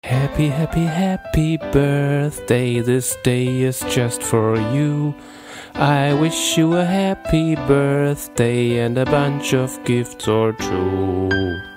Happy, happy, happy birthday, this day is just for you. I wish you a happy birthday and a bunch of gifts or two.